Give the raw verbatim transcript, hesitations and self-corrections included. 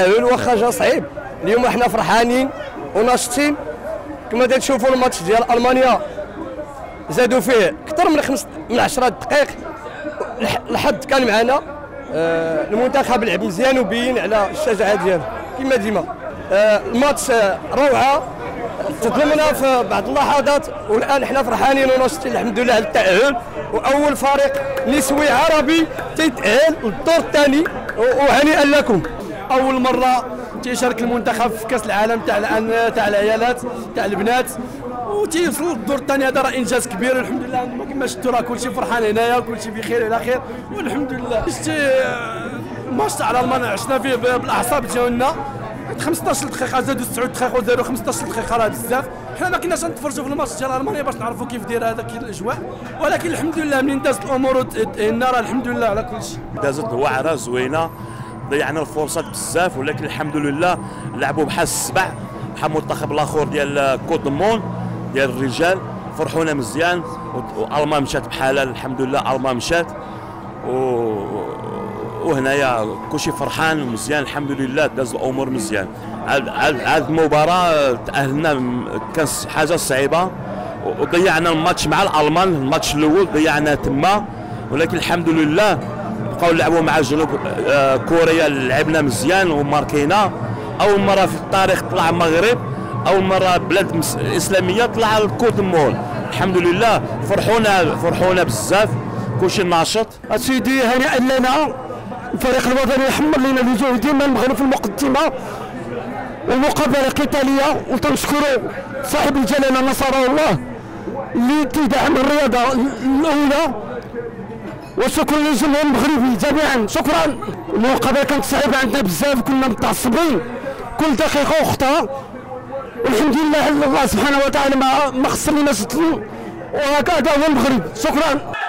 التأهل واخا جا صعيب. اليوم احنا فرحانين وناشطين كما تشوفوا الماتش ديال المانيا زادوا فيه اكثر من خمس من عشرة دقائق. الحظ كان معنا، آه المنتخب لعب مزيان وبين على الشجاعه ديالو كما ديما. آه الماتش آه روعه، تظلمنا في بعض اللحظات والان احنا فرحانين وناشطين الحمد لله على التأهل، واول فريق نسوي عربي تيتأهل للدور الثاني وهنيئا لكم. اول مره تيشارك المنتخب في كاس العالم تاع تاع العيالات تاع البنات وتيوصل للدور الثاني. هذا راه انجاز كبير الحمد لله. كما شفتوا راه كلشي فرحان هنايا وكلشي بخير على خير والحمد لله. شتي الماتش تاع المانيا عشنا فيه بالاعصاب ديالنا، خمسطاش دقيقه زادوا تسعة دقائق وزادوا خمسطاش دقيقه راه بزاف. حنا ما كناش نتفرجوا في الماتش ديال المانيا باش نعرفوا كيف داير هذاك الاجواء، ولكن الحمد لله منين دازت الامور وتأهلنا راه الحمد لله على كل شيء. دازت واعره زوينه، ضيعنا الفرصات بزاف ولكن الحمد لله لعبوا بحال السبع بحال المنتخب الاخر ديال كوت مون ديال الرجال. فرحونا مزيان والمان مشات بحالها الحمد لله. المان مشات و... وهنايا كلشي فرحان ومزيان الحمد لله. داز الامور مزيان. عاد المباراه تاهلنا كان حاجه صعيبه وضيعنا الماتش مع الالمان. الماتش الاول ضيعنا تما ولكن الحمد لله بقاو نلعبوا مع جنوب كوريا. لعبنا مزيان وماركينا. اول مره في التاريخ طلع المغرب، اول مره بلاد اسلاميه طلع الكوت مول. الحمد لله فرحونا فرحونا بزاف كلشي ناشط. اسيدي هنيئا لنا. الفريق الوطني يحمل لنا الوجوه ديما المغرب في المقدمه والمقابله قتاليه، وتنشكروا صاحب الجلاله نصره الله اللي تدعم الرياضه الاولى، وشكرا للجمهور المغربي جميعا. شكرا. المقابله كانت صعيبه عندنا بزاف، كنا متعصبين كل دقيقه وخطا، والحمد لله الله سبحانه وتعالى ما ما خسرناش، وهكذا هو المغرب. شكرا.